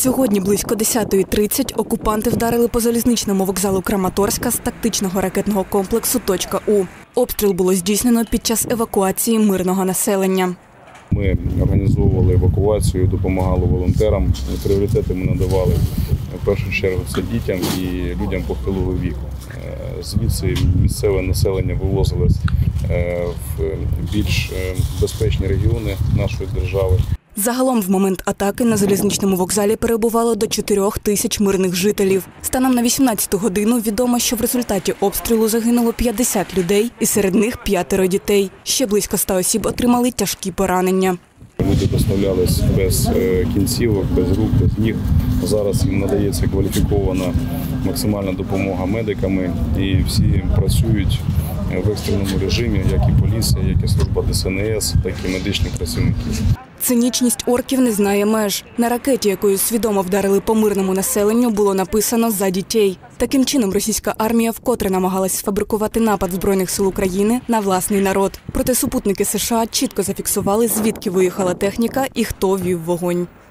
Сьогодні близько 10:30 окупанти вдарили по залізничному вокзалу Краматорська з тактичного ракетного комплексу «У». Обстріл було здійснено під час евакуації мирного населення. Ми організовували евакуацію, допомагали волонтерам. Пріоритети ми надавали в першу чергу це дітям і людям похилого віку. Звідси місцеве населення вивозилось в більш безпечні регіони нашої держави. Загалом в момент атаки на залізничному вокзалі перебувало до 4 тисяч мирних жителів. Станом на 18-ту годину відомо, що в результаті обстрілу загинуло 50 людей, і серед них 5 дітей. Ще близько 100 осіб отримали тяжкі поранення. Люди доставлялись без кінцівок, без рук, без ніг. Зараз їм надається кваліфікована максимальна допомога медиками, і всі працюють в екстреному режимі, як і поліція, як і служба ДСНС, так і медичні працівники. Цинічність орків не знає меж. На ракеті, якою свідомо вдарили по мирному населенню, було написано «За дітей». Таким чином російська армія вкотре намагалась сфабрикувати напад Збройних сил України на власний народ. Проте супутники США чітко зафіксували, звідки виїхала техніка і хто вів вогонь.